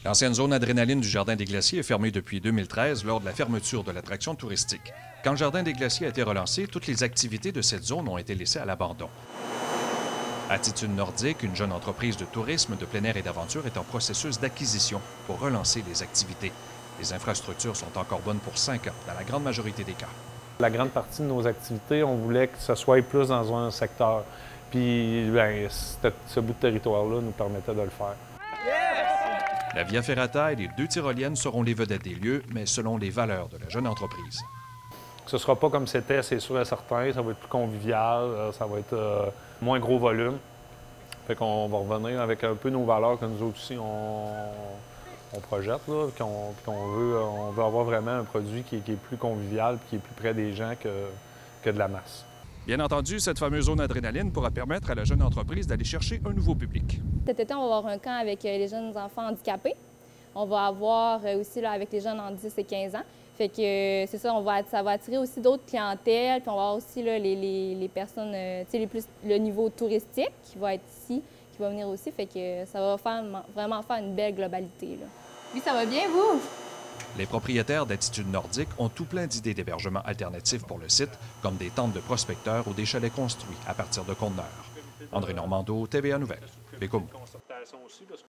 L'ancienne zone adrénaline du Jardin des Glaciers est fermée depuis 2013 lors de la fermeture de l'attraction touristique. Quand le Jardin des Glaciers a été relancé, toutes les activités de cette zone ont été laissées à l'abandon. Attitude Nordique, une jeune entreprise de tourisme, de plein air et d'aventure, est en processus d'acquisition pour relancer les activités. Les infrastructures sont encore bonnes pour 5 ans, dans la grande majorité des cas. La grande partie de nos activités, on voulait que ce soit plus dans un secteur. Puis, ce bout de territoire-là nous permettait de le faire. La Via Ferrata et les 2 tyroliennes seront les vedettes des lieux, mais selon les valeurs de la jeune entreprise. Ce ne sera pas comme c'était, c'est sûr et certain. Ça va être plus convivial, ça va être moins gros volume. Fait qu'on va revenir avec un peu nos valeurs que nous autres aussi on projette, là, qu'on veut, on veut avoir vraiment un produit qui est plus convivial et qui est plus près des gens que de la masse. Bien entendu, cette fameuse zone adrénaline pourra permettre à la jeune entreprise d'aller chercher un nouveau public. Cet été, on va avoir un camp avec les jeunes enfants handicapés. On va avoir aussi là, avec les jeunes entre 10 et 15 ans. Fait que c'est ça, ça va attirer aussi d'autres clientèles. Puis on va avoir aussi là, les personnes, le niveau touristique qui va être ici, qui va venir aussi. Fait que ça va vraiment faire une belle globalité, là. Oui, ça va bien, vous? Les propriétaires d'Attitude Nordique ont tout plein d'idées d'hébergement alternatifs pour le site, comme des tentes de prospecteurs ou des chalets construits à partir de conteneurs. André Normando, TVA Nouvelles, Bécomo.